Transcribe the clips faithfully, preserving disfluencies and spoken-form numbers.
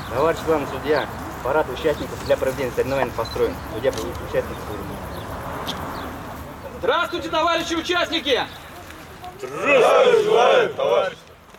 Товарищ главный судья, парад участников для проведения соревнований построен. Судья будет участников. Здравствуйте, товарищи участники! Здравствуйте, товарищ!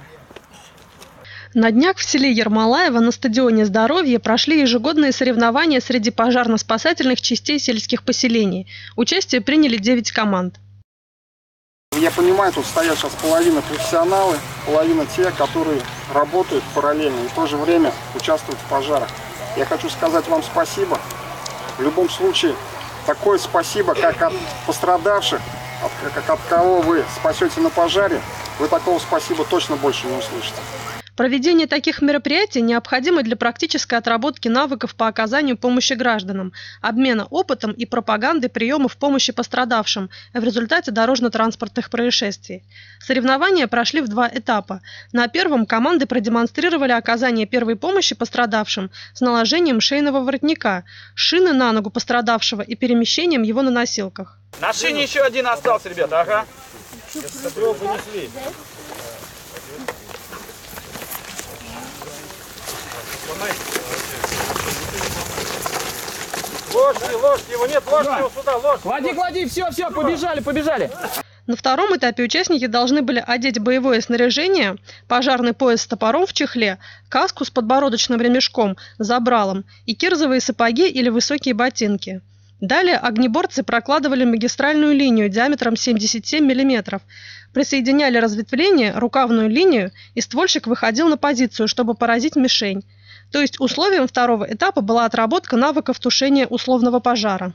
На днях в селе Ермолаево на стадионе «Здоровье» прошли ежегодные соревнования среди пожарно-спасательных частей сельских поселений. Участие приняли девять команд. Я понимаю, тут стоят сейчас половина профессионалы, половина те, которые работают параллельно и в то же время участвуют в пожарах. Я хочу сказать вам спасибо. В любом случае, такое спасибо, как от пострадавших, от, как от кого вы спасете на пожаре, вы такого спасибо точно больше не услышите. Проведение таких мероприятий необходимо для практической отработки навыков по оказанию помощи гражданам, обмена опытом и пропаганды приемов помощи пострадавшим в результате дорожно-транспортных происшествий. Соревнования прошли в два этапа. На первом команды продемонстрировали оказание первой помощи пострадавшим с наложением шейного воротника, шины на ногу пострадавшего и перемещением его на носилках. На шине еще один остался, ребята, ага. Ложьте, ложьте его, нет, ложьте его сюда, ложьте. Клади, клади, все, все, побежали, побежали. На втором этапе участники должны были одеть боевое снаряжение, пожарный пояс с топором в чехле, каску с подбородочным ремешком, забралом и кирзовые сапоги или высокие ботинки. Далее огнеборцы прокладывали магистральную линию диаметром семьдесят семь миллиметров, присоединяли разветвление, рукавную линию, и ствольщик выходил на позицию, чтобы поразить мишень. То есть условием второго этапа была отработка навыков тушения условного пожара.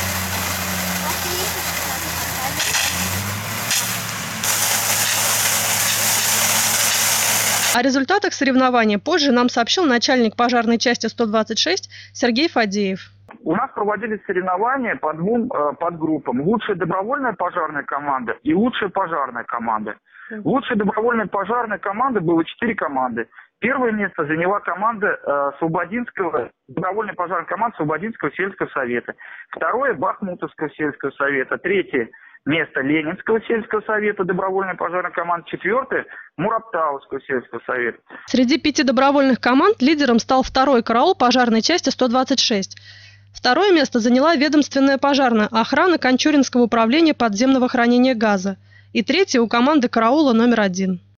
О результатах соревнования позже нам сообщил начальник пожарной части сто двадцать шесть Сергей Фадеев. У нас проводились соревнования по двум э, подгруппам. Лучшая добровольная пожарная команда и лучшая пожарная команда. Лучшей добровольной пожарной команды было четыре команды. Первое место заняла команда э, Слободинского, добровольная пожарная команда Слободинского сельского совета. Второе – Бахмутовского сельского совета. Третье – место Ленинского сельского совета, добровольная пожарная команда. Четвертое – Мураптауского сельского совета. Среди пяти добровольных команд лидером стал второй караул пожарной части сто двадцать шесть. Второе место заняла ведомственная пожарная охрана Кончуринского управления подземного хранения газа. И третье у команды караула номер один.